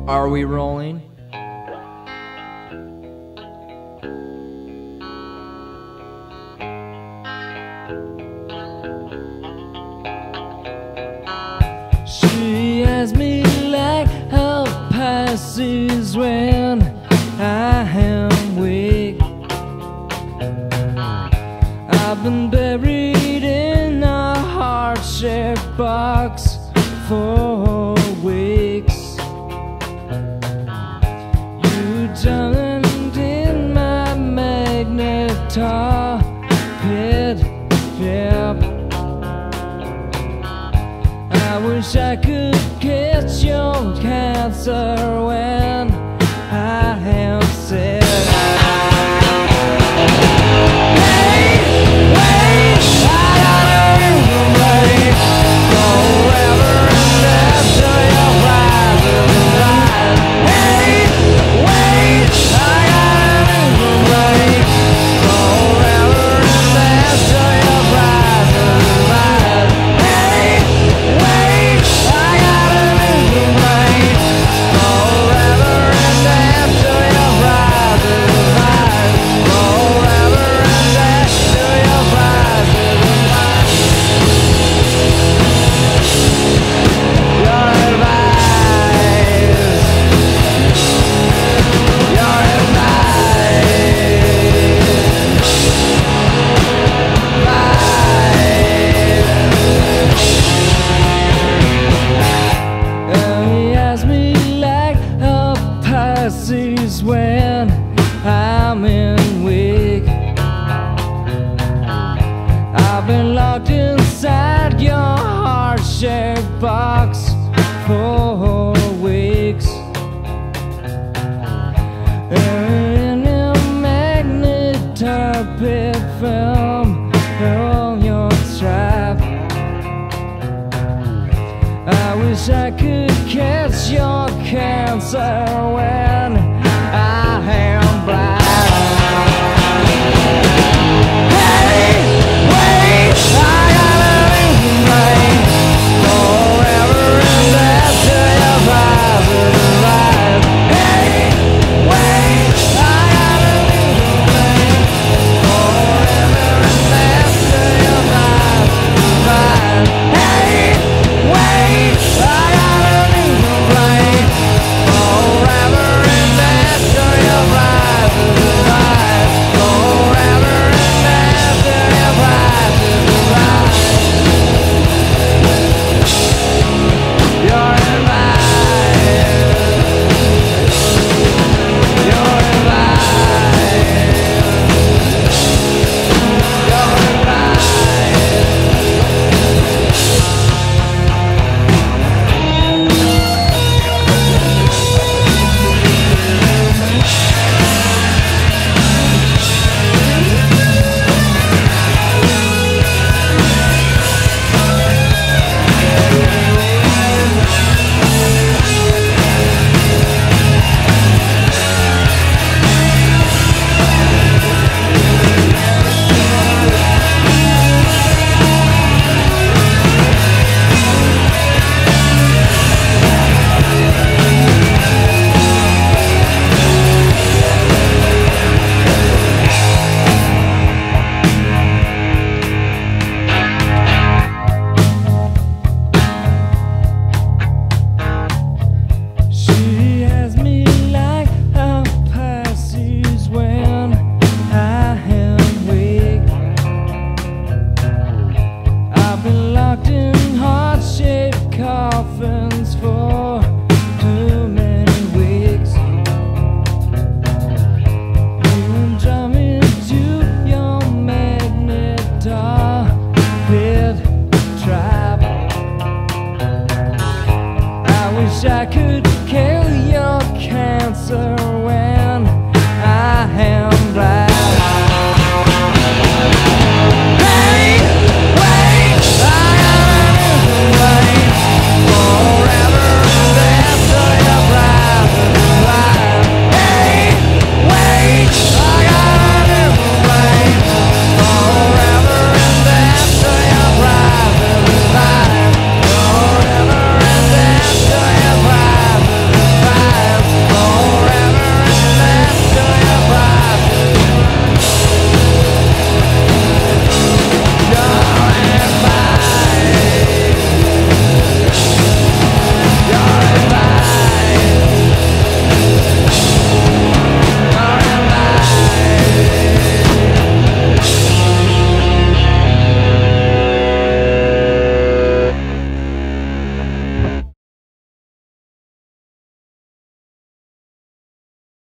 Are we rolling? She has me like how passes when I am weak. I've been buried in a heart-shaped box for weeks. You drowned in my magnetar pit, yep. I wish I could catch your cancer when I am sick. When I'm in weak, I've been locked inside your heart-shaped box for weeks. In your magnetar pit film on your trap. I wish I could catch your cancer when I am blind. Hey, wait, I gotta remain forever and after your positive life. Hey, wait, I gotta remain forever and after your positive life. Hey, wait, I gotta remain forever and after your positive life. Forever and after your positive life. You're in life. You're in life. You're in life. For too many weeks, you drive me to your magnetar pit trap. I wish I could